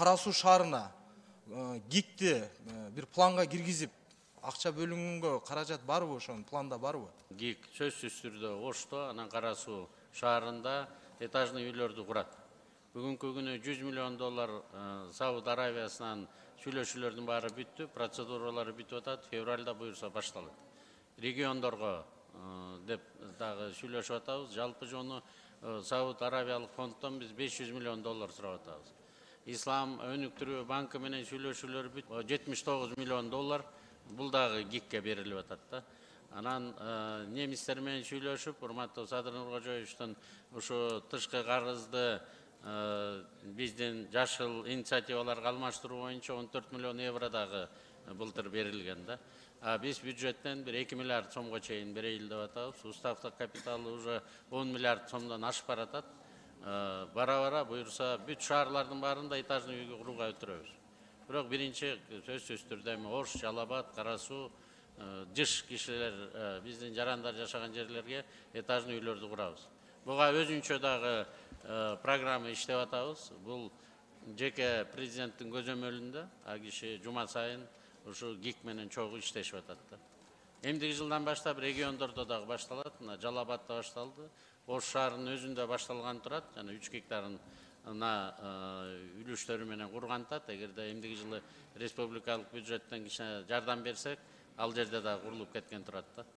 Кара Суу шаарына ГИКти бир планга киргизип, акча бөлүнгөнгө каражат барбы, ошонун планда барбы? ГИК сөзсүз түрдө Ошто, анан Кара Суу шаарында этажный үйлөрдү курат. Бүгүнкү күнү 100 миллион доллар Сауд Аравиясынан сүйлөшүүлөрдүн баары бүттү, процедуралары бүтүп атат, февралда буюрса башталат. Региондорго деп дагы сүйлөшүп атабыз. Жалпы жону Сауд Аравиялык фонддон биз 500 миллион доллар сурап атабыз. Ислам өнүктүрүү банкы менен сүйлөшүүлөр бүт 79 миллион доллар бул дагы ГИКке берилип атат да. Анан немистер менен сүйлөшүп, урматтуу Садыр Нуркожоевичтин ушу тышкы карызды биздин жашыл инициативаларга алмаштыруу боюнча 14 миллион евро дагы былтыр берилген да. Биз бюджеттен bir 2 миллиард сомго чейин берейин деп атабыз. Уставдык капиталы уже 10 миллиард сомдон ашып баратат. Бара-бара буюрса бүт шаарлардын баарында этажный үйгө курууга өтүрөбүз. Бирок биринчи сөзсүз түрдө Ош, Жалал Абад, Кара Суу, жыш кишилер биздин жарандар жашаган жерлерге этажный үйлөрдү курабыз. Буга өзүнчө дагы программа иштеп атабыз. Бул жеке президенттин көзөмөлүндө киши жума сайын ушу ГИК менен чогуу иштешип атат да. Эмдиги жылдан баштап региондордо дагы башталат. Жалал Абадда башталды. Ош шаарынын өзүндө башталган турат. Жана 3 гектарын үлүштөрү менен кургантат. Эгерде эмдиги жылы республикалык бюджеттен кичине жардам берсек, ал жерде дагы курулуп кеткен турат да.